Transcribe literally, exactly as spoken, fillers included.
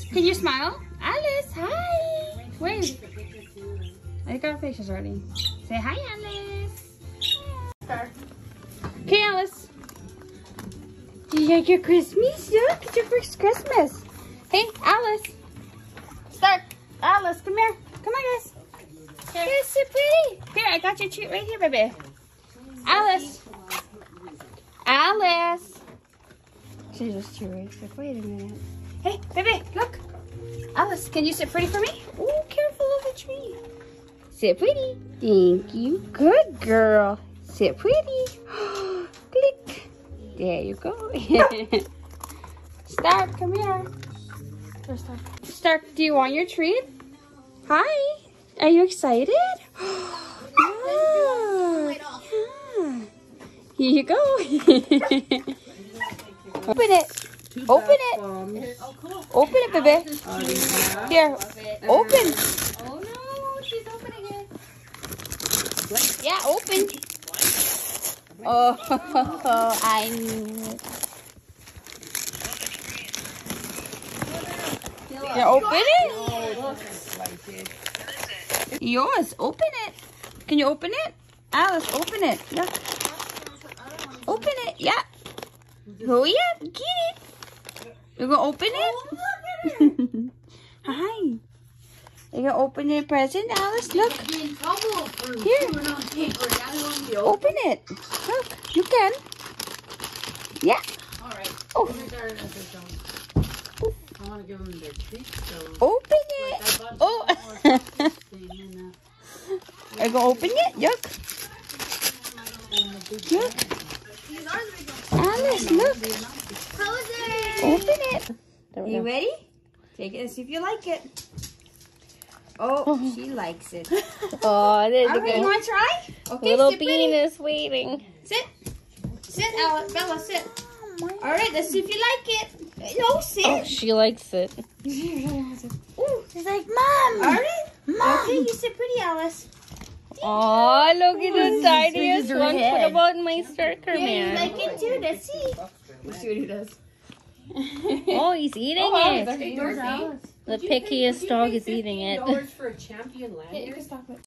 Can you smile? Alice, hi. Wait. I got faces already. Say hi, Alice. Star. Okay, Alice. Do you like your Christmas? Look, it's your first Christmas. Hey, Alice. Start. Alice, come here. Come on, guys. Here. You're so pretty. Here, I got your treat right here, baby. Alice. Alice. She's just too right. Like, wait a minute. Hey, baby, look. Alice, can you sit pretty for me? Oh, careful of the tree. Sit pretty. Thank you. Good girl. Sit pretty. Click. There you go. Stark, come here. Where's Stark? Stark, do you want your treat? Hi. Are you excited? Look. Yeah. Here you go. Open it. Open it. Open it, baby. Here. Open. Oh no, she's opening it. Yeah, open. Oh, I knew it. Yeah, open it. Yours. Open it. Can you open it? Alice, open it. Look. Open it. Yeah. Oh yeah, get it. You gonna open it? Oh, look at it. Hi. You gonna open your present, Alice? Look. Here. Open it. Look, you can. Yeah. All right. Oh. I want to give them their treats. So open it. Oh. Are you gonna open it? Look. Look. Alice, look. Open it. Are you ready? Take it and see if you like it. Oh, she likes it. Oh, there All right, you want to try? Okay, little sit bean ready. is waiting. Sit. Sit, Ella. Bella, sit. All right, let's see if you like it. No, sit. Oh, she likes it. Ooh, she's like, Mom. All right. Mom. Okay, you sit pretty, Alice. Oh, look at the tiniest her one. head. What about my starker Yeah, you man? like it too. Let's see. Let's see what he does. Oh, he's eating Oh, it. Dorothy. The pickiest dog is eating it. dollars for a champion lanyard? You can stop it.